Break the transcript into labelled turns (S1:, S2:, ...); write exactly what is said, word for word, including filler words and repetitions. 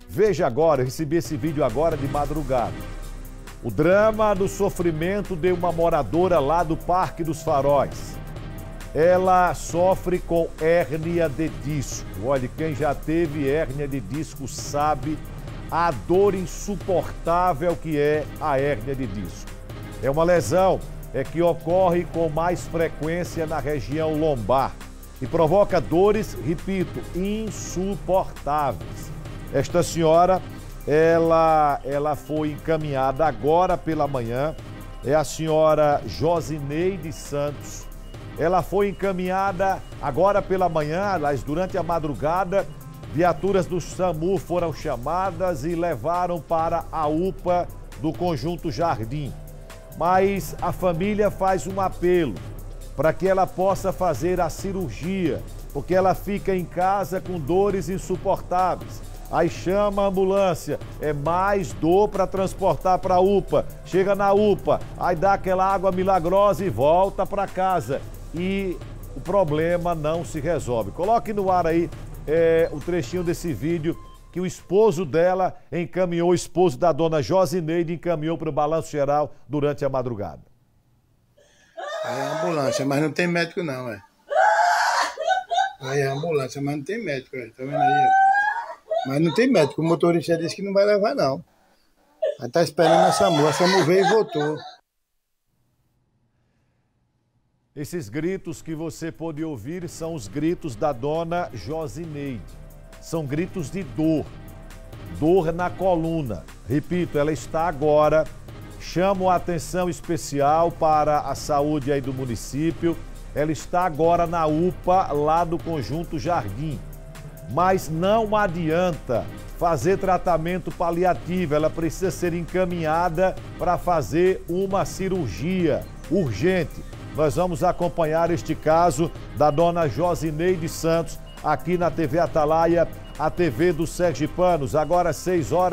S1: Veja agora, eu recebi esse vídeo agora de madrugada. O drama do sofrimento de uma moradora lá do Parque dos Faróis. Ela sofre com hérnia de disco. Olha, quem já teve hérnia de disco sabe a dor insuportável que é a hérnia de disco. É uma lesão é que ocorre com mais frequência na região lombar e provoca dores, repito, insuportáveis. Esta senhora, ela, ela foi encaminhada agora pela manhã, é a senhora Josineide Santos. Ela foi encaminhada agora pela manhã, aliás, durante a madrugada, viaturas do SAMU foram chamadas e levaram para a U P A do Conjunto Jardim. Mas a família faz um apelo para que ela possa fazer a cirurgia, porque ela fica em casa com dores insuportáveis. Aí chama a ambulância, é mais dor para transportar para a U P A. Chega na U P A, aí dá aquela água milagrosa e volta para casa. E o problema não se resolve. Coloque no ar aí é, o trechinho desse vídeo que o esposo dela encaminhou, o esposo da dona Josineide encaminhou para o Balanço Geral durante a madrugada.
S2: Aí é ambulância, mas não tem médico não, é. Aí é ambulância, mas não tem médico, é. Tá vendo aí, ó? Mas não tem médico, o motorista disse que não vai levar não. Aí tá esperando a SAMU, a SAMU veio e voltou.
S1: Esses gritos que você pôde ouvir são os gritos da dona Josineide. São gritos de dor, dor na coluna. Repito, ela está agora, chamo a atenção especial para a saúde aí do município. Ela está agora na U P A lá do Conjunto Jardim. Mas não adianta fazer tratamento paliativo, ela precisa ser encaminhada para fazer uma cirurgia urgente. Nós vamos acompanhar este caso da dona Josineide Santos aqui na T V Atalaia, a T V dos Sergipanos, agora às seis horas.